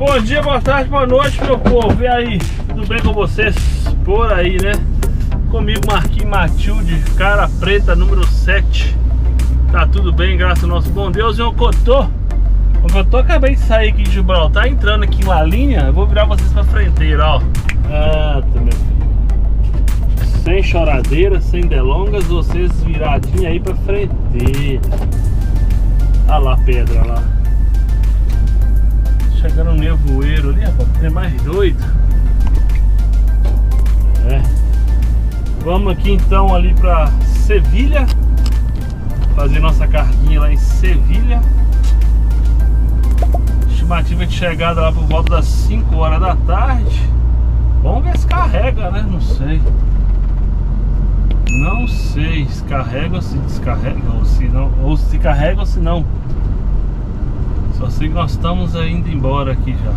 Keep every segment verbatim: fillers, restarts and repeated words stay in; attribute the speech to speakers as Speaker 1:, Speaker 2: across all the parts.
Speaker 1: Bom dia, boa tarde, boa noite, meu povo. E aí, tudo bem com vocês por aí, né? Comigo, Marquinhos Matilde, cara preta, número sete. Tá tudo bem, graças ao nosso bom Deus. E o Cotô, o Cotô, acabei de sair aqui de Gibraltar, entrando aqui em Lalinha. Eu vou virar vocês pra frenteira, ó. Ah, tá, meu filho. Sem choradeira, sem delongas, vocês viradinho aí pra frenteira. Olha lá a pedra lá. Chegando um nevoeiro ali, rapaz, é mais doido. É. Vamos aqui então ali pra Sevilha, fazer nossa carguinha lá em Sevilha. Estimativa de chegada lá por volta das cinco horas da tarde. Vamos ver se carrega, né? Não sei. Não sei se carrega ou se descarrega, ou se não, ou se carrega ou se não. Só sei que nós estamos indo embora aqui já.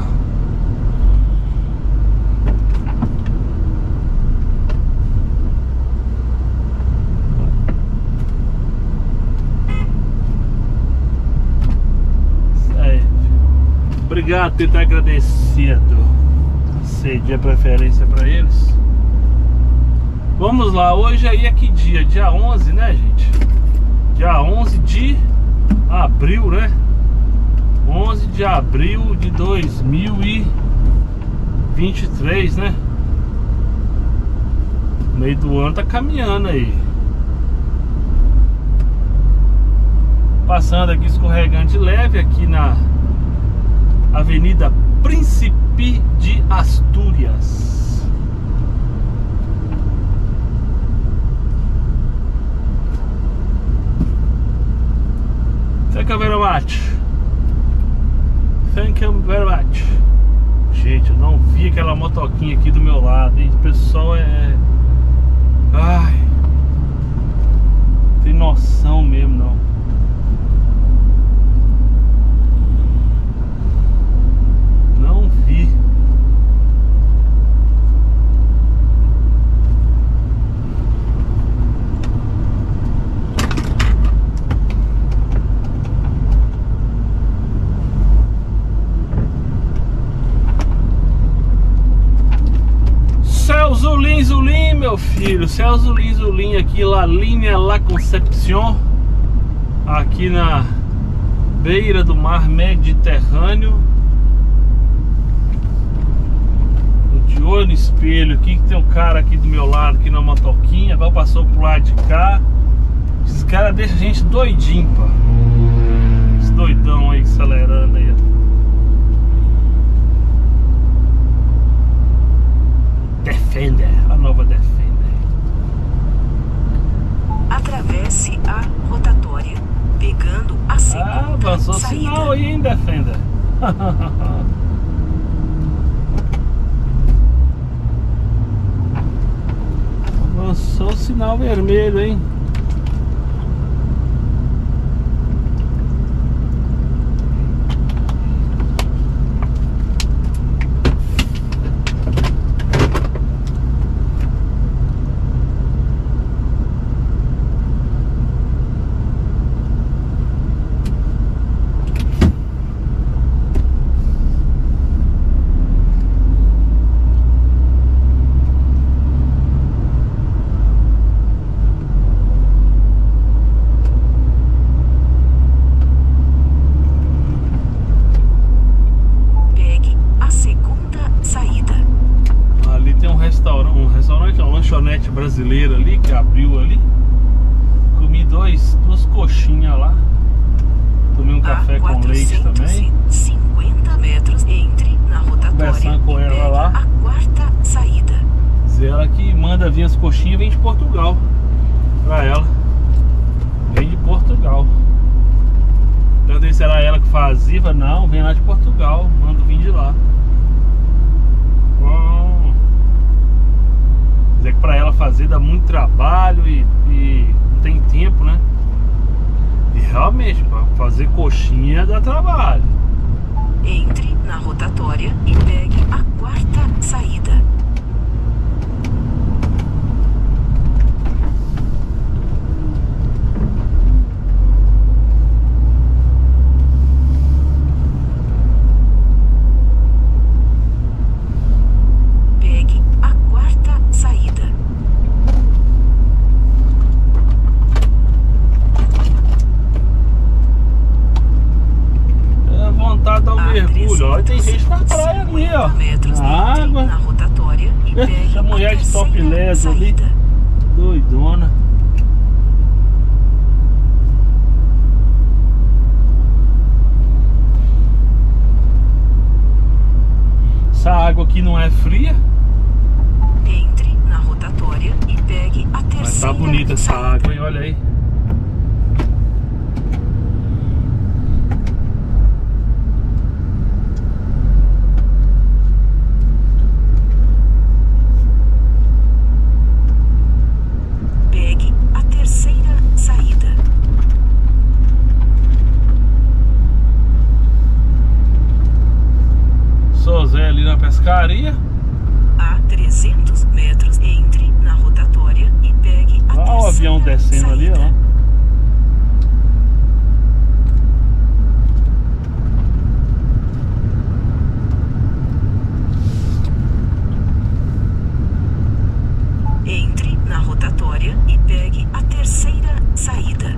Speaker 1: Isso aí. Obrigado por ter agradecido. Cedi a preferência para eles. Vamos lá, hoje aí é que dia? Dia onze, né, gente? Dia onze de abril, né? onze de abril de dois mil e vinte e três, né? O meio do ano tá caminhando aí. Passando aqui escorregante leve aqui na Avenida Príncipe de Astúrias. Thank you very much. Thank you very much. Gente, eu não vi aquela motoquinha aqui do meu lado, hein? O pessoal é... Ai... Tem noção mesmo, não. Não vi. Zulim, Zulim, meu filho. Céu Zulim, Zulim aqui, La Linha La Concepción, aqui na beira do mar Mediterrâneo. De olho no espelho aqui, que tem um cara aqui do meu lado, aqui na motoquinha. Agora passou pro lado de cá. Esses caras deixam a gente doidinho, pá. Esse doidão aí acelerando aí. Defender, a nova Defender.
Speaker 2: Atravesse a rotatória, pegando a segunda
Speaker 1: Ah, avançou
Speaker 2: saída.
Speaker 1: Sinal aí, hein, Defender. Avançou o sinal vermelho, hein. Brasileira ali, que abriu ali. Comi dois, duas coxinhas lá. Tomei um café com leite também.
Speaker 2: cinquenta metros, entre na rotatória.
Speaker 1: Conversando com ela lá.
Speaker 2: A quarta saída.
Speaker 1: Diz ela que manda vir as coxinhas, vem de Portugal. Pra ela. Vem de Portugal. Perguntei se era ela que fazia. Não, vem lá de Portugal. Manda vir de lá. É que pra ela fazer dá muito trabalho e, e não tem tempo, né? E realmente, pra fazer coxinha dá trabalho.
Speaker 2: Entre na rotatória e pegue a quarta saída.
Speaker 1: ó,
Speaker 2: metros,
Speaker 1: a água.
Speaker 2: na rotatória e pegue
Speaker 1: Essa mulher de topless ali, doidona. Essa água aqui não é fria.
Speaker 2: Entre na rotatória e pegue a terceira.
Speaker 1: Mas tá bonita essa
Speaker 2: saída.
Speaker 1: água, hein? Olha aí.
Speaker 2: Pegue a terceira saída.
Speaker 1: Sou Zé ali na pescaria.
Speaker 2: A trezentos metros, entre na rotatória e pegue a
Speaker 1: Olha
Speaker 2: terceira
Speaker 1: o avião descendo ali,
Speaker 2: saída.
Speaker 1: ó.
Speaker 2: Entre na rotatória e pegue a terceira saída.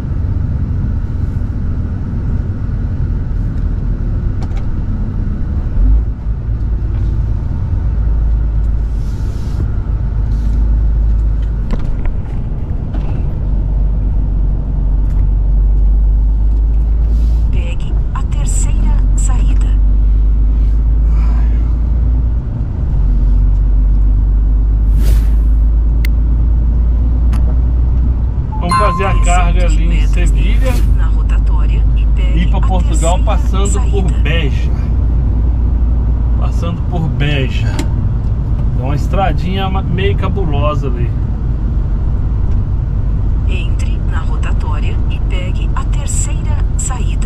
Speaker 2: Pegue a terceira saída.
Speaker 1: Vamos fazer a carga ali em
Speaker 2: trezentos metros,
Speaker 1: Sevilha
Speaker 2: entre na rotatória e pegue
Speaker 1: e ir para
Speaker 2: a
Speaker 1: Portugal
Speaker 2: terceira
Speaker 1: passando por
Speaker 2: saída.
Speaker 1: Beja. Passando por Beja. É uma estradinha meio cabulosa ali.
Speaker 2: Entre na rotatória e pegue a terceira saída.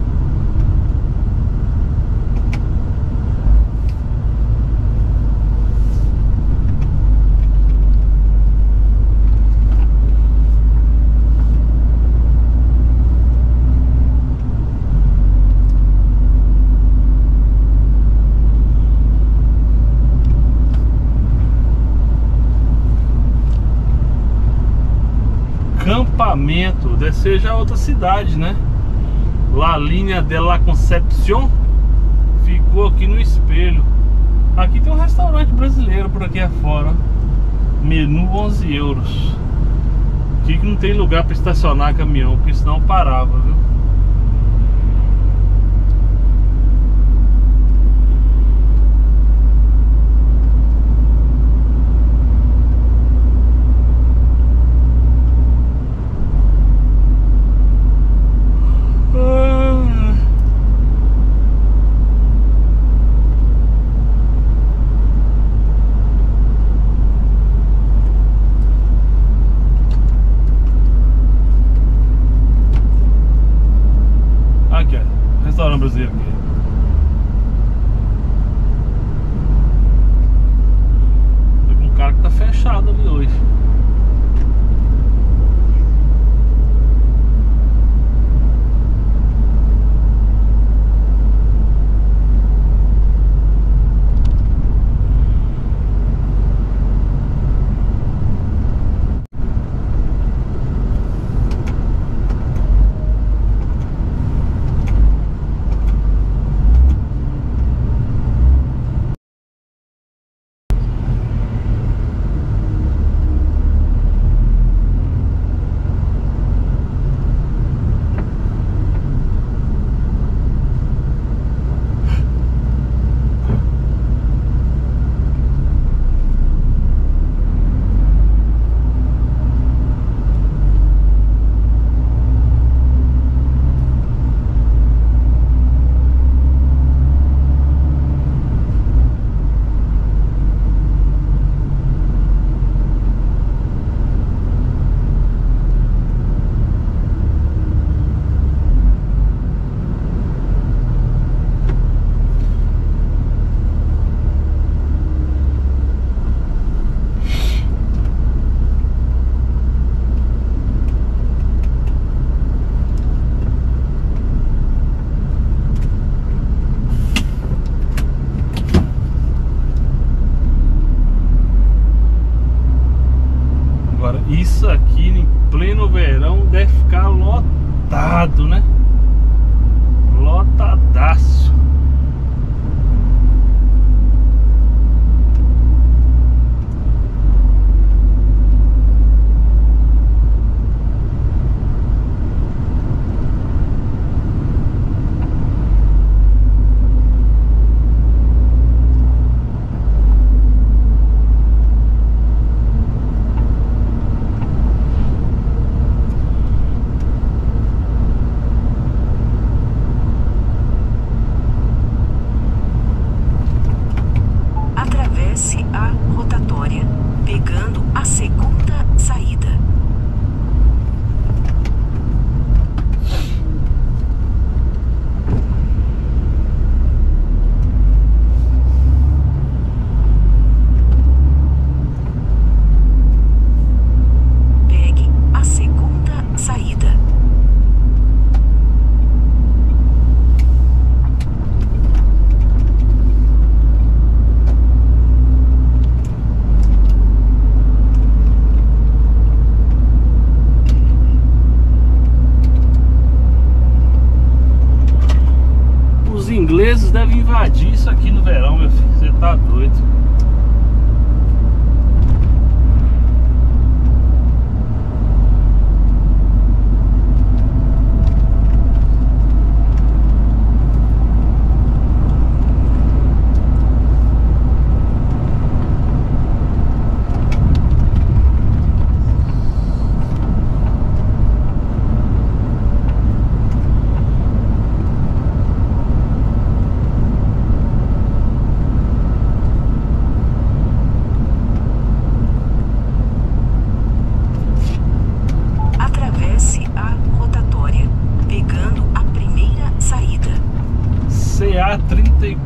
Speaker 1: Campamento, deve ser já outra cidade, né? La Linha de la Concepción ficou aqui no espelho. Aqui tem um restaurante brasileiro por aqui afora. Menu onze euros. Aqui que não tem lugar para estacionar caminhão, porque senão parava, viu? Aqui, ó, restaurante brasileiro aqui. Tem um cara que tá fechado ali hoje. Isso aqui em pleno verão deve ficar lotado, né? Lotadaço.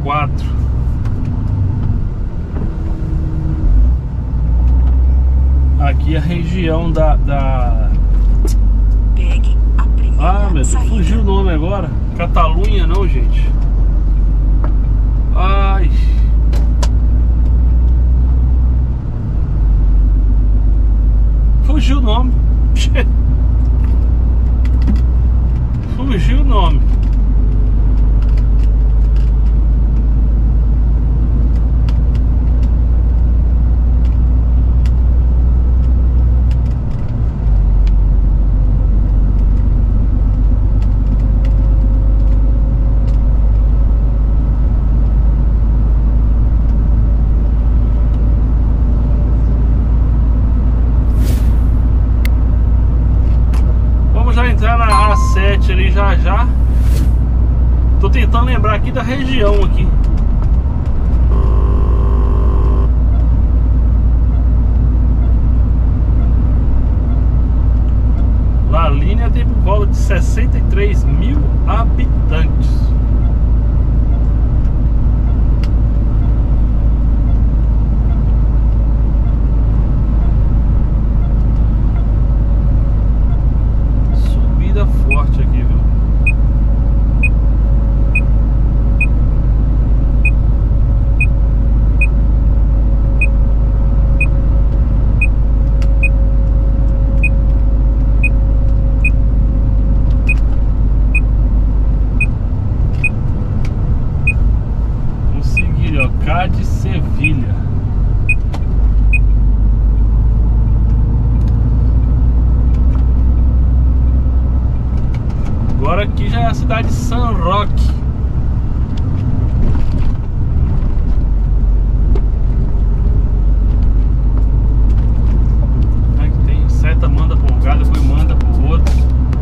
Speaker 1: quatro. Aqui a região da, da...
Speaker 2: Pegue a primeira
Speaker 1: Ah, meu Deus,
Speaker 2: saída.
Speaker 1: fugiu o nome agora. Catalunha não, gente. Ai. Fugiu o nome. Fugiu o nome. Entrar na A sete ali já já. Tô tentando lembrar aqui da região aqui. Lalínia tem por volta de sessenta e três mil habitantes. Forte aqui, viu? Consegui, ó, Cádiz, Sevilha. Agora aqui já é a cidade de San Roque. Aqui tem seta, manda para um lugar, depois manda para o outro.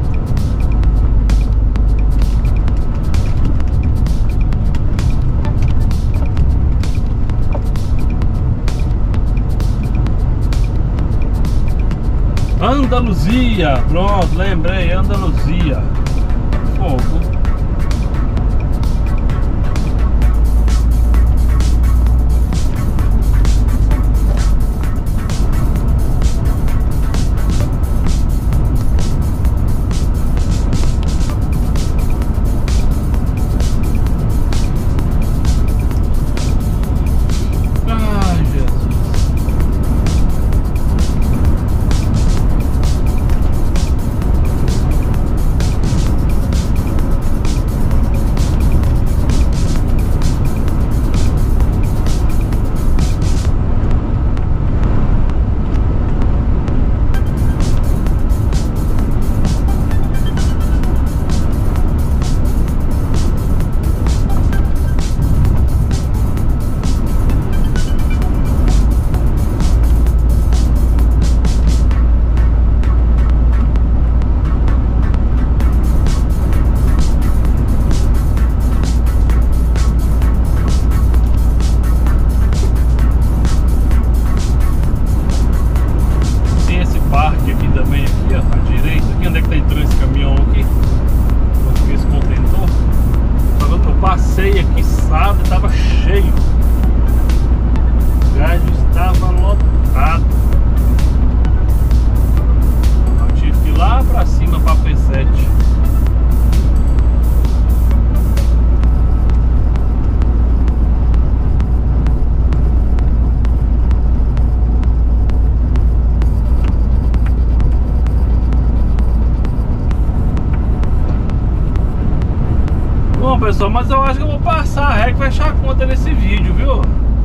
Speaker 1: Andaluzia, pronto, lembrei, Andaluzia. Fogo. Ai, Jesus. Pessoal, mas eu acho que eu vou passar a régua e fechar a conta nesse vídeo, viu?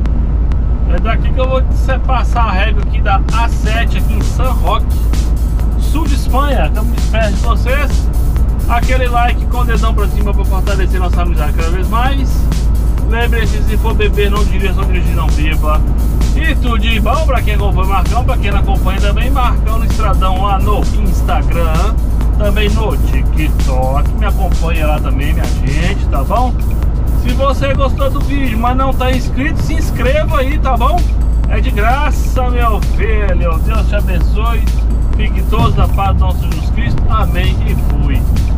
Speaker 1: É daqui que eu vou passar a régua aqui da A sete aqui em San Roque, sul de Espanha. Estamos perto de vocês. Aquele like com o dedão pra cima para fortalecer nossa amizade cada vez mais. Lembre-se, se for beber não dirija, só dirigir não beba. E tudo de bom pra quem acompanha Marcão, pra quem não acompanha também Marcão no Estradão lá no Instagram, também no TikTok. Me acompanha lá também, minha gente, tá bom? Se você gostou do vídeo, mas não tá inscrito, se inscreva aí, tá bom? É de graça, meu filho. Deus te abençoe. Fique todos na paz do nosso Jesus Cristo. Amém e fui.